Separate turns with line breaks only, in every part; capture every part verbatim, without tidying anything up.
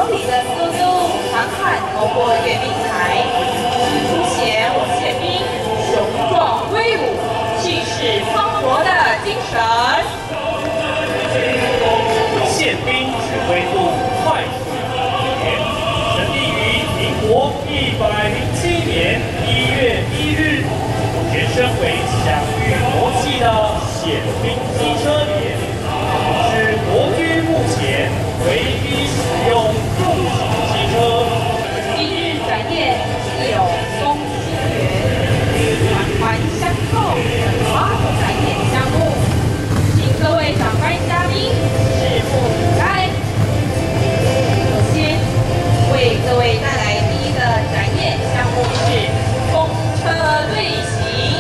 超体的速度缓缓通过阅兵台，凸显我宪兵雄壮威武、气势磅礴的精神。
宪兵指挥部快速一年，成立于民国一百零七年一月一日，前身为享誉国际的宪兵机车连，是国军目前唯一使用重型机车。
今日展演自有松新园，环环相扣的八个展演项目，请各位长官嘉宾拭目以待。首先为各位带来第一个展演项目是风车队形。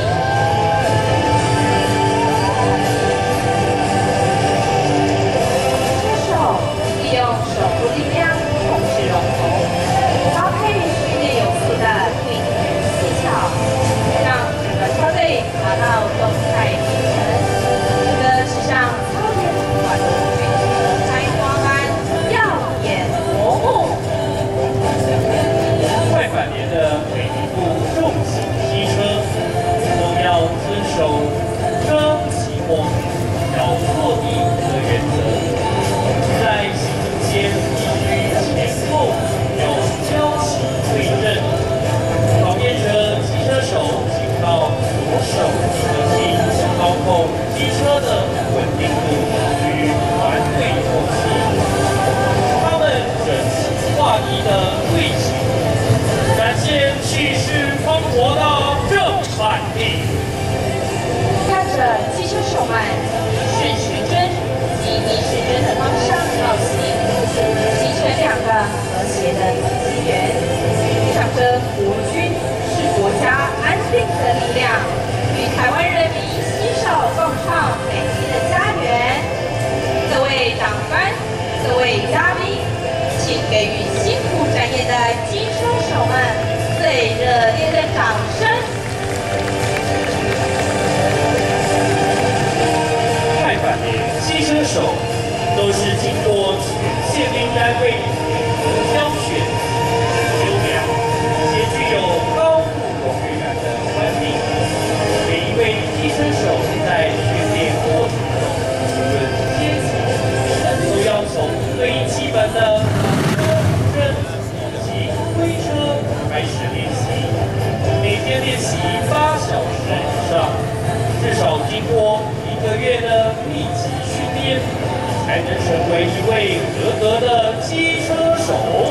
车手利用手部力量控制龙头，搭配训练有素的运动技巧，让整个车队达到动态平衡。这个史上超越传统水平的开花般耀眼夺目。
快反连的每一部重型机车都要遵守征其末，要落地的原则，在行进间必须前后有交齐对正，考验着机车手仅靠左手的力操控机车的稳定度与团队默契。他们整齐划一的队形，展现气势磅礴的正反力。
看着机车手们顺时针及逆时针的方向绕行，形成两个和谐的机缘，象征国军是国家安定的力量，与台湾人民携手共创美丽的家园。各位长官、各位嘉宾，请给予辛苦展演的机车手们最热烈的掌声。
快反连机车手都是经过全宪兵单位联合挑选、优良，且具有高度荣誉感的官兵。每一位机车手在训练过程中，无论阶级，都要从最基本的车身以及推车开始练习。每天练习八小时以上，至少经过一个月的密集训练，才能成为一位合格的机车手。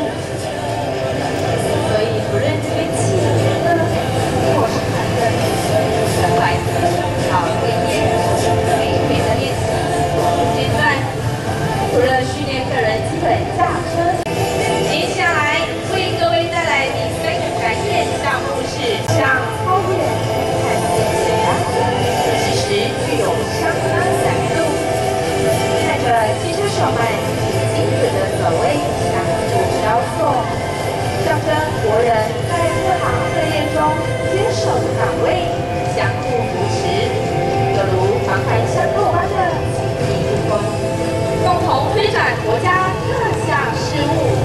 所以不论这位气的或是寒的，从来自好会练，每天的练习不间断。除了训练个人基本驾车，接下来为各位带来第三个展演项目是向超越看见简单，其实具有相当难度。看着机车手们精准的走位相互交错，象征国人在各行各业中坚守岗位，相互扶持，犹如环环相扣般的紧密助攻，共同推展国家各项事务。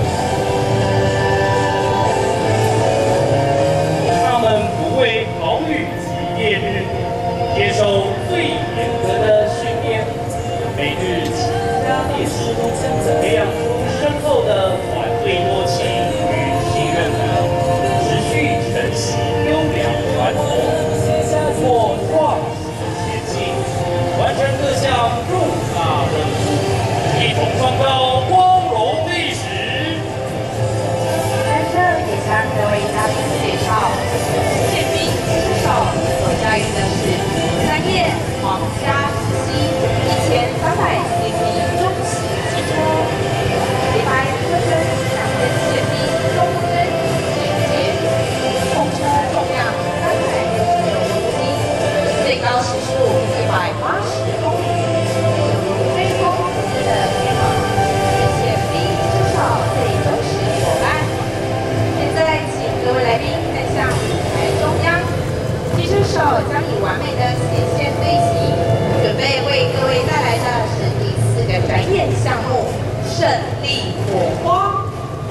他们不畏豪雨及烈日，接受最严格的训练，每日勤加练习，培养出深厚的团队默契与信任感，持续承袭优良传统，突破创新前进，完成各项重大任务，一同创造光荣历史。
在这也向各位嘉宾介绍，宪兵机车手所驾驭的是三叶皇家七一千三百 C C 中型机车，黑白车身象征宪兵忠贞简洁，控车重量三百六十六公斤，最高时速一百八十公里，犹如飞风似的飞马，是宪兵机车手最忠实伙伴。现在，请各位来宾看向舞台中央，机车手将以完美的斜线队形，准备为各位带来的是第四个展演项目——胜利火花。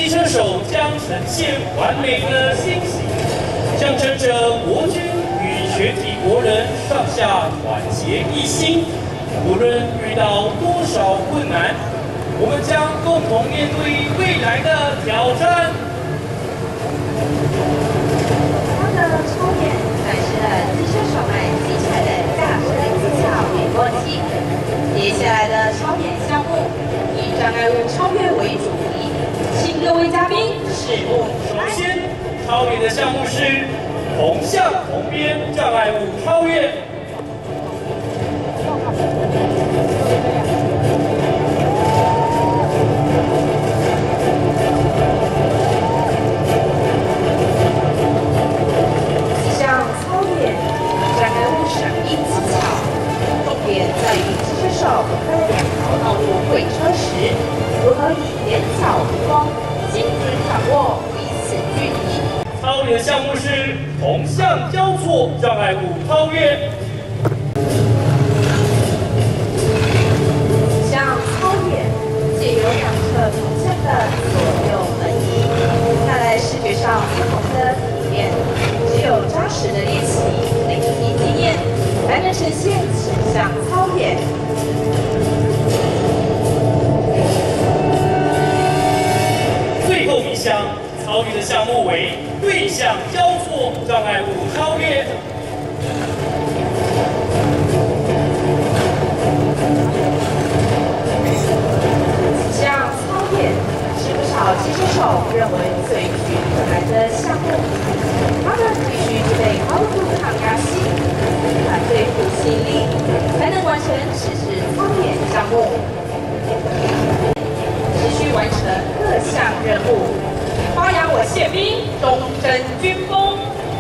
车手将呈现完美的欣喜，象征着国军与全体国人上下团结一心。无论遇到多少困难，我们将共同面对未来的挑战。
他的超演展示了机车手们精彩的驾驶技巧与默契。接下来的超演项目以障碍物超越为主题，请各位嘉宾拭目以待。
首先，超演的项目是同向同边障碍物超越。
这项超演障碍物闪避技巧，重点在于机车手在两条道路会车时，如何以眼角余光精准掌握彼此距离。
超演的项目是同向交错障碍物超越。
这项超演借由两侧同向的左右轮移，带来视觉上不同的体验。只有扎实的练习、累积经验，才能呈现此项超演。
最后一项超越的项目为对向交错障碍物超越。
这项超演是不少机车手认为最具困难的项目，他们必须具备高度抗压性、团队互信力，才能完成此次超演项目。持续完成各项任务，发扬我宪兵忠贞军风。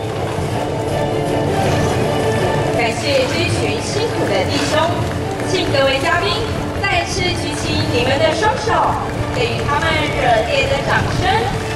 感谢这一群辛苦的弟兄，请各位嘉宾再次举起你们的双手，给予他们热烈的掌声。